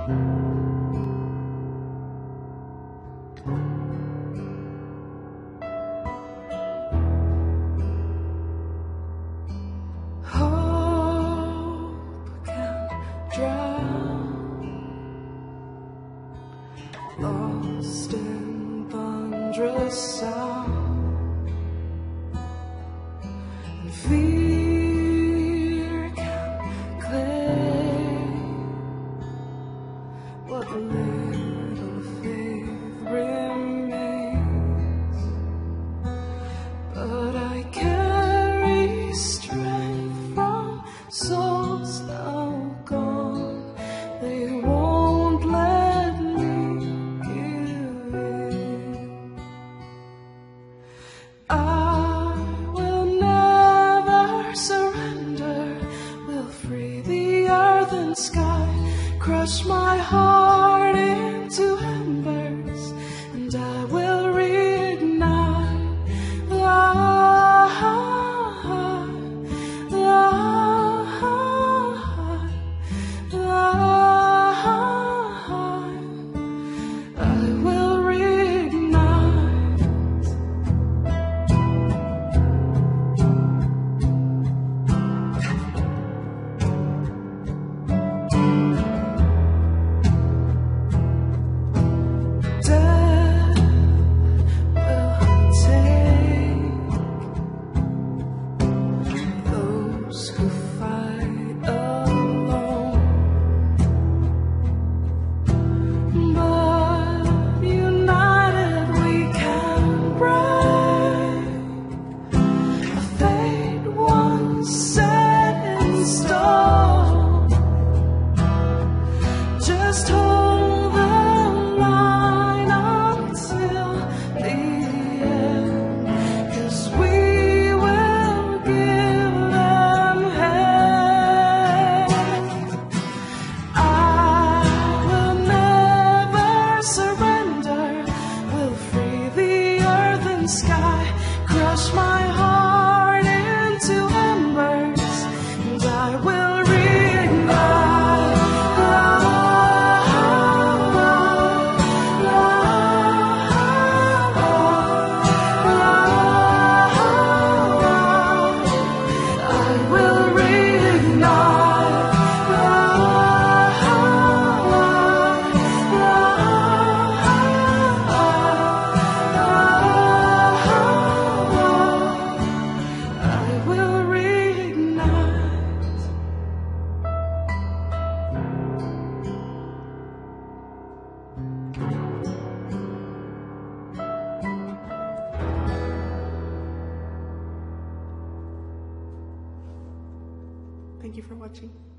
Lost in thunderous sound, and fear can claim what little faith remains. But I carry strength from souls now gone. They won't let me give in. I will never surrender, will free the earth and sky, crush my heart into embers, and I will reignite. Just hold the line until the end, 'cause we will give them hell. I will never surrender, will free the earth and sky, crush my heart into embers, and I will reignite. Thank you for watching.